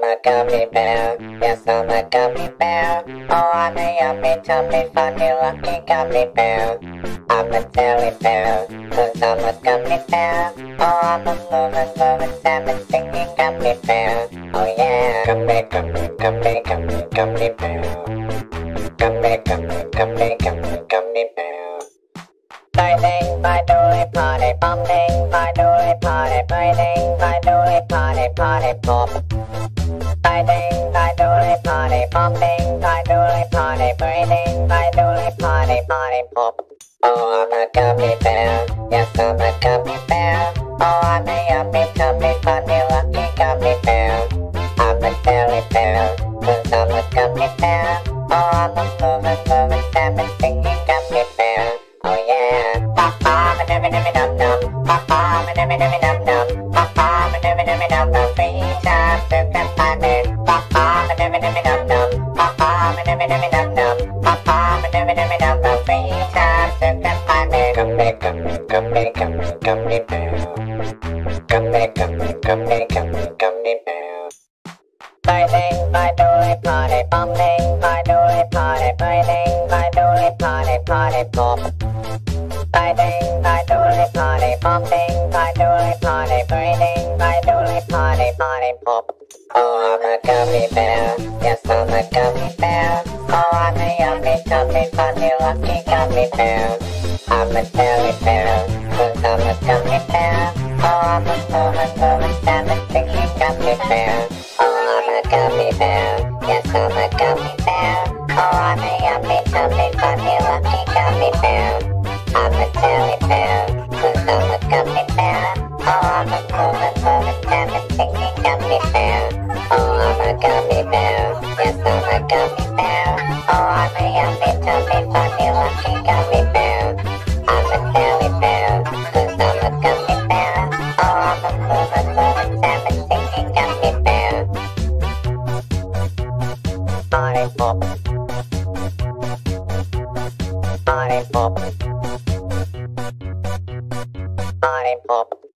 a gummy bear. Yes, I'm a gummy bear. Oh, I'm a yummy, tummy, funny, lucky gummy bear. I'm a jelly bear, 'cause I'm a gummy bear. Oh, I'm a lovin', salmon, singing gummy bear. Oh yeah, gummy, gummy, gummy, gummy, gummy bear. Gummy, gummy, gummy, gummy, gummy bear. Biting, by dooley party, bumping, by dooley party, biting, by dooley party, party pop. Biting, by dooley party, bumping, by dooley party, breathing, by dooley party, party pop. Oh, I'm a gummy bear. Yes, I'm a gummy bear. Oh, I'm a yummy, tummy, funny, lucky gummy bear. I'm a jelly bear, 'cause I'm a gummy bear. Oh, I'm a lovin', salmon, singing gummy bear. Oh yeah. Ba-ba, ma-dum-dum-dum-dum. Ba-ba, ma-dum-dum-dum-dum. Ba-ba, ma-dum-dum-dum-dum. Free time to get money. Ba-ba, ma-dum-dum-dum-dum. Ba-ba, ma-dum-dum-dum-dum. Ba-ba, ma-dum-dum-dum-dum. Free time to get money. Gummy, gummy, gummy, gummy, gummy bear. Gummy, gummy, gummy, gummy, gummy bear. Biting, by dooley party, bumping, by dooley party, biting, by dooley party, party pop. Biting, by dooley party, bumping, by dooley party, breathing, by dooley party, party pop. Oh, I'm a gummy bear. Yes, I'm a gummy bear. Oh, I'm a yummy, tummy, funny, lucky gummy bear. I'm a jelly bear, 'cause I'm a gummy bear. Oh, I'm a lovin', salmon, singing gummy bear. Oh, I'm a gummy bear. Yes, I'm a gummy bear. Oh, I'm a yummy, tummy, funny, lucky gummy bear. I'm a jelly bear, 'cause I'm a gummy bear. Oh, I'm a lovin', salmon, singing gummy bear. Oh, I'm a gummy bear. Yes, I'm a gummy bear. Oh, I'm a yummy, tummy, funny, lucky gummy bear. I'm a jelly bear, 'cause I'm a gummy bear. Oh, I'm a lovin', salmon, singing gummy bear. Party pop. Party pop. Party pop.